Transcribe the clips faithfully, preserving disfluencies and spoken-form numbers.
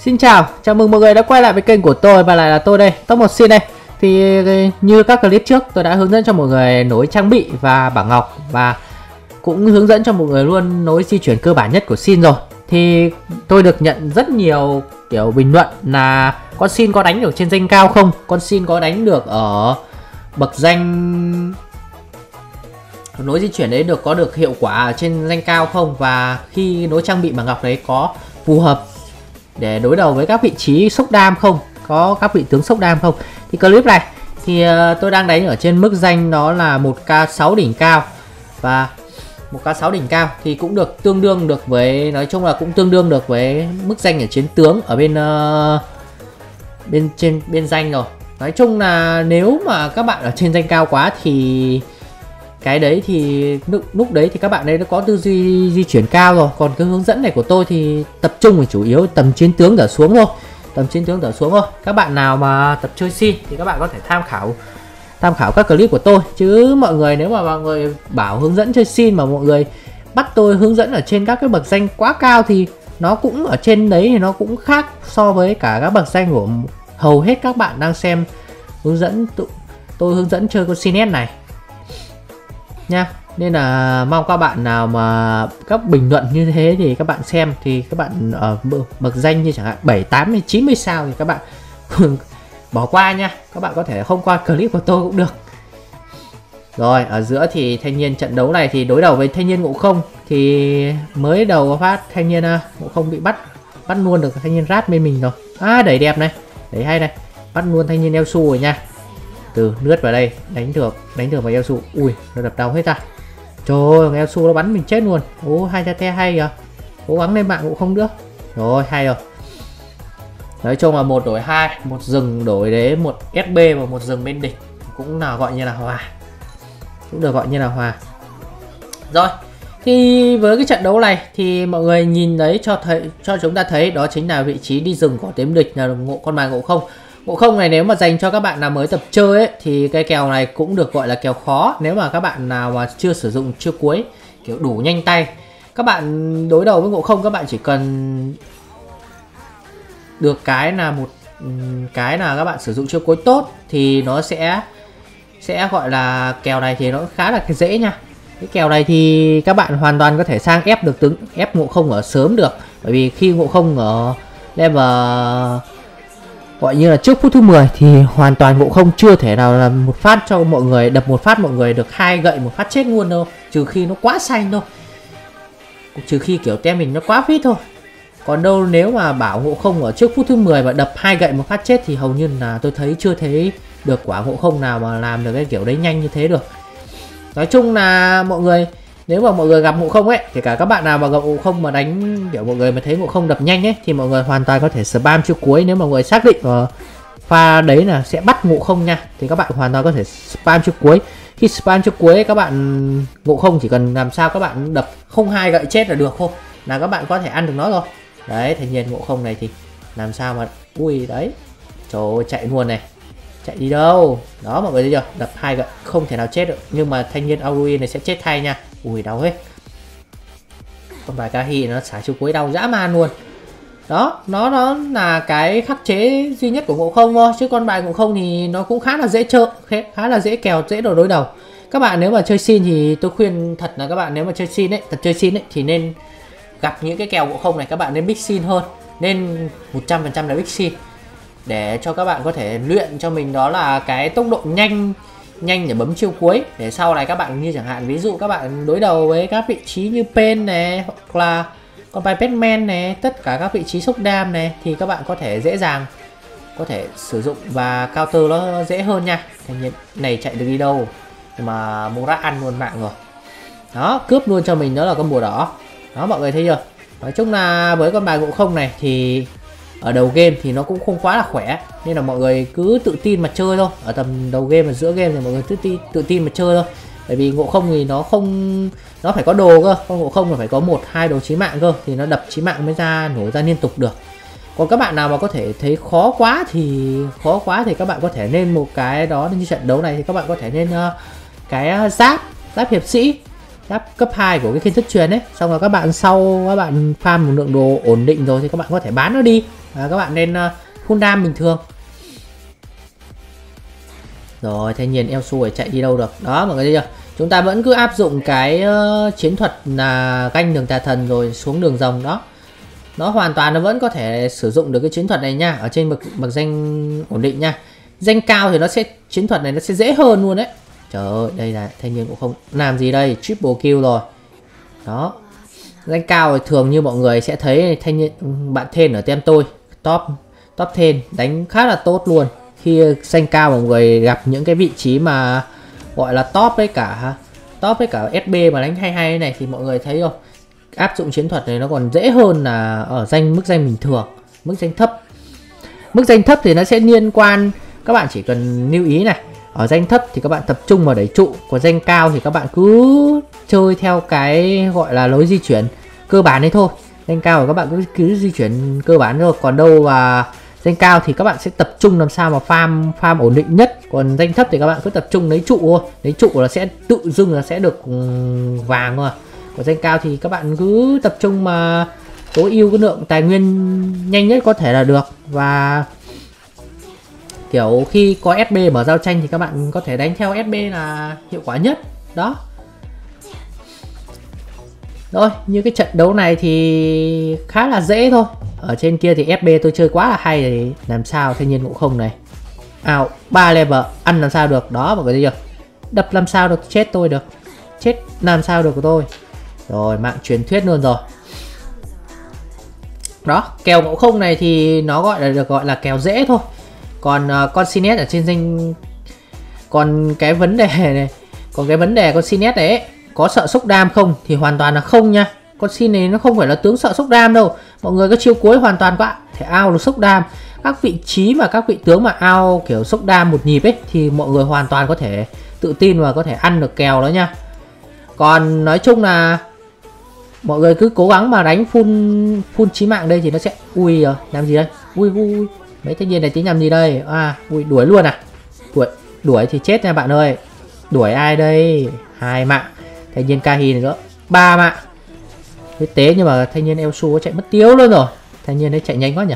Xin chào, chào mừng mọi người đã quay lại với kênh của tôi và lại là tôi đây, Top một Xin đây. Thì như các clip trước tôi đã hướng dẫn cho mọi người nối trang bị và bảng ngọc và cũng hướng dẫn cho mọi người luôn nối di chuyển cơ bản nhất của Xin rồi. Thì tôi được nhận rất nhiều kiểu bình luận là con Xin có đánh được trên danh cao không? Con Xin có đánh được ở bậc danh nối di chuyển đấy được có được hiệu quả trên danh cao không? Và khi nối trang bị bảng ngọc đấy có phù hợp để đối đầu với các vị trí sốc đam không, có các vị tướng sốc đam không. Thì clip này thì uh, tôi đang đánh ở trên mức danh đó là một K sáu đỉnh cao, và một K sáu đỉnh cao thì cũng được tương đương được với, nói chung là cũng tương đương được với mức danh ở chiến tướng ở bên uh, bên trên bên danh rồi. Nói chung là nếu mà các bạn ở trên danh cao quá thì cái đấy thì lúc, lúc đấy thì các bạn ấy đã có tư duy di chuyển cao rồi. Còn cái hướng dẫn này của tôi thì tập trung là chủ yếu tầm chiến tướng trở xuống thôi, tầm chiến tướng trở xuống thôi. Các bạn nào mà tập chơi Xin thì các bạn có thể tham khảo tham khảo các clip của tôi, chứ mọi người nếu mà mọi người bảo hướng dẫn chơi Xin mà mọi người bắt tôi hướng dẫn ở trên các cái bậc danh quá cao thì nó cũng ở trên đấy thì nó cũng khác so với cả các bậc danh của hầu hết các bạn đang xem hướng dẫn tự, tôi hướng dẫn chơi con Xin S này nha. Nên là mong các bạn nào mà các bình luận như thế thì các bạn xem thì các bạn ở bậc danh như chẳng hạn bảy, tám hay chín mươi sao thì các bạn bỏ qua nha. Các bạn có thể không qua clip của tôi cũng được. Rồi ở giữa thì thanh niên trận đấu này thì đối đầu với thanh niên Ngộ Không. Thì mới đầu phát thanh niên Ngộ Không bị bắt bắt luôn được thanh niên rát bên mình rồi. À đẩy đẹp này, đẩy hay này, bắt luôn thanh niên Elsu rồi nha. Từ lướt vào đây đánh được đánh được vào Elsu. Ui nó đập đau hết ra. Trời ơi Elsu nó bắn mình chết luôn. Ô hai cha te hay kìa, cố gắng lên mạng cũng không được. Rồi hay rồi. Nói chung là một đổi hai, một rừng đổi đế, một ét bê và một rừng bên địch cũng là gọi như là hòa, cũng được gọi như là hòa. Rồi thì với cái trận đấu này thì mọi người nhìn đấy cho thấy cho chúng ta thấy đó chính là vị trí đi rừng của team địch là ngộ con bài Ngộ Không. Ngộ Không này nếu mà dành cho các bạn nào mới tập chơi ấy, thì cái kèo này cũng được gọi là kèo khó. Nếu mà các bạn nào mà chưa sử dụng chưa cuối, kiểu đủ nhanh tay, các bạn đối đầu với Ngộ Không các bạn chỉ cần được cái là một cái là các bạn sử dụng chiêu cuối tốt thì nó sẽ sẽ gọi là kèo này thì nó khá là dễ nha. Cái kèo này thì các bạn hoàn toàn có thể sang ép được tướng, ép Ngộ Không ở sớm được, bởi vì khi Ngộ Không ở level gọi như là trước phút thứ mười thì hoàn toàn Ngộ Không chưa thể nào là một phát cho mọi người đập một phát mọi người được hai gậy một phát chết luôn đâu, trừ khi nó quá xanh thôi, trừ khi kiểu tem mình nó quá phít thôi. Còn đâu nếu mà bảo Ngộ Không ở trước phút thứ mười và đập hai gậy một phát chết thì hầu như là tôi thấy chưa thấy được quả Ngộ Không nào mà làm được cái kiểu đấy nhanh như thế được. Nói chung là mọi người nếu mà mọi người gặp Ngộ Không ấy, kể cả các bạn nào mà gặp Ngộ Không mà đánh kiểu mọi người mà thấy Ngộ Không đập nhanh ấy thì mọi người hoàn toàn có thể spam chiêu cuối. Nếu mà mọi người xác định uh, pha đấy là sẽ bắt Ngộ Không nha thì các bạn hoàn toàn có thể spam chiêu cuối. Khi spam chiêu cuối các bạn Ngộ Không chỉ cần làm sao các bạn đập không hai gậy chết là được thôi, là các bạn có thể ăn được nó rồi. Đấy thành nhiên Ngộ Không này thì làm sao mà ui đấy, trời ơi, chạy luôn này, chạy đi đâu đó mọi người thấy chưa, đập hai gậy không thể nào chết được, nhưng mà thanh niên Aoi này sẽ chết thay nha. Ui đau hết, con bài Kahi nó xả chiêu cuối đau dã man luôn. Đó nó nó là cái khắc chế duy nhất của Ngộ Không thôi, chứ con bài Ngộ Không thì nó cũng khá là dễ chơi, khá là dễ kèo, dễ đồ đối đầu. Các bạn nếu mà chơi Xin thì tôi khuyên thật là các bạn nếu mà chơi Xin ấy, tập chơi Xin ấy thì nên gặp những cái kèo Ngộ Không này các bạn nên big Xin hơn, nên một trăm phần trăm là big Xin để cho các bạn có thể luyện cho mình đó là cái tốc độ nhanh nhanh để bấm chiêu cuối, để sau này các bạn như chẳng hạn ví dụ các bạn đối đầu với các vị trí như Pen này hoặc là con bài Batman này, tất cả các vị trí sốc đam này thì các bạn có thể dễ dàng có thể sử dụng và counter nó dễ hơn nha. Thành nhiên này chạy được đi đâu nhưng mà Murat ăn luôn mạng rồi, đó cướp luôn cho mình đó là con bùa đỏ. Đó mọi người thấy chưa, nói chung là với con bài Ngộ Không này thì ở đầu game thì nó cũng không quá là khỏe, nên là mọi người cứ tự tin mà chơi thôi. Ở tầm đầu game và giữa game thì mọi người tự tin tự tin mà chơi thôi, bởi vì Ngộ Không thì nó không, nó phải có đồ cơ, con Ngộ Không là phải có một hai đồ chí mạng cơ thì nó đập chí mạng mới ra nổ ra liên tục được. Còn các bạn nào mà có thể thấy khó quá thì khó quá thì các bạn có thể nên một cái đó như trận đấu này thì các bạn có thể nên uh, cái giáp giáp hiệp sĩ, giáp cấp hai của cái kiến thức truyền ấy, xong rồi các bạn sau các bạn farm một lượng đồ ổn định rồi thì các bạn có thể bán nó đi à, các bạn nên uh, full đam bình thường. Rồi thanh niên eo xu chạy đi đâu được. Đó mọi người thấy chưa, chúng ta vẫn cứ áp dụng cái uh, chiến thuật là ganh đường tà thần rồi xuống đường rồng. Đó, nó hoàn toàn nó vẫn có thể sử dụng được cái chiến thuật này nha, ở trên bậc bậc danh ổn định nha. Danh cao thì nó sẽ chiến thuật này nó sẽ dễ hơn luôn đấy. Trời ơi, đây là thanh niên cũng không làm gì đây, triple kill rồi. Đó, danh cao thì thường như mọi người sẽ thấy thanh niên bạn Thên ở tem tôi top top Thên đánh khá là tốt luôn. Khi danh cao mọi người gặp những cái vị trí mà gọi là top với cả top với cả ét bê mà đánh hay hay này thì mọi người thấy không, áp dụng chiến thuật này nó còn dễ hơn là ở danh mức danh bình thường, mức danh thấp. Mức danh thấp thì nó sẽ liên quan, các bạn chỉ cần lưu ý này, ở danh thấp thì các bạn tập trung vào đẩy trụ, còn danh cao thì các bạn cứ chơi theo cái gọi là lối di chuyển cơ bản đấy thôi. Danh cao thì các bạn cứ cứ di chuyển cơ bản thôi, còn đâu và danh cao thì các bạn sẽ tập trung làm sao mà farm farm ổn định nhất, còn danh thấp thì các bạn cứ tập trung lấy trụ thôi, lấy trụ là sẽ tự dưng là sẽ được vàng thôi. Còn danh cao thì các bạn cứ tập trung mà tối ưu cái lượng tài nguyên nhanh nhất có thể là được, và kiểu khi có ét bê mở giao tranh thì các bạn có thể đánh theo ét bê là hiệu quả nhất. Đó. Rồi, như cái trận đấu này thì khá là dễ thôi. Ở trên kia thì ép bê tôi chơi quá là hay, thì làm sao thanh niên cũng không này. Ảo, ba level ăn làm sao được. Đó mọi người thấy chưa? Đập làm sao được, chết tôi được. Chết làm sao được của tôi. Rồi, mạng truyền thuyết luôn rồi. Đó, kèo ngộ không này thì nó gọi là được gọi là kèo dễ thôi. Còn uh, con Sinet ở trên danh, còn cái vấn đề này, còn cái vấn đề con Sinet đấy ấy, có sợ sốc đam không thì hoàn toàn là không nha. Con Sin này nó không phải là tướng sợ sốc đam đâu. Mọi người có chiêu cuối hoàn toàn có thể ao được sốc đam. Các vị trí mà các vị tướng mà ao kiểu sốc đam một nhịp ấy thì mọi người hoàn toàn có thể tự tin và có thể ăn được kèo đó nha. Còn nói chung là mọi người cứ cố gắng mà đánh full full chí mạng đây thì nó sẽ ui rồi, làm gì đây? Ui ui mấy thanh niên này tính làm gì đây? À, ui đuổi luôn à? Đuổi đuổi thì chết nha bạn ơi. Đuổi ai đây? Hai mạng. Thanh niên Kahi này nữa, ba mạng. Thế tế nhưng mà thanh niên Elsu chạy mất tiêu luôn rồi. Thanh niên ấy chạy nhanh quá nhỉ.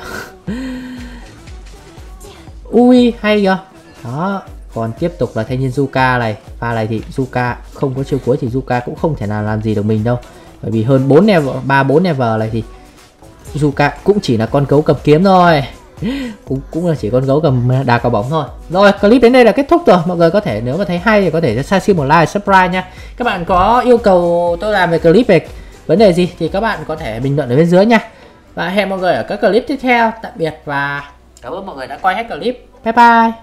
Ui hay kìa. Đó, còn tiếp tục là thanh niên Zuka này. Pha này thì Zuka không có chiêu cuối thì Zuka cũng không thể nào làm gì được mình đâu. Bởi vì hơn bốn level, ba bốn level này thì Zuka cũng chỉ là con gấu cầm kiếm thôi. Cũng cũng là chỉ con gấu cầm đà cầu bóng thôi. Rồi, clip đến đây là kết thúc rồi. Mọi người có thể nếu mà thấy hay thì có thể cho Sasim một like, subscribe nha. Các bạn có yêu cầu tôi làm về clip về vấn đề gì thì các bạn có thể bình luận ở bên dưới nha. Và hẹn mọi người ở các clip tiếp theo. Tạm biệt và cảm ơn mọi người đã coi hết clip. Bye bye.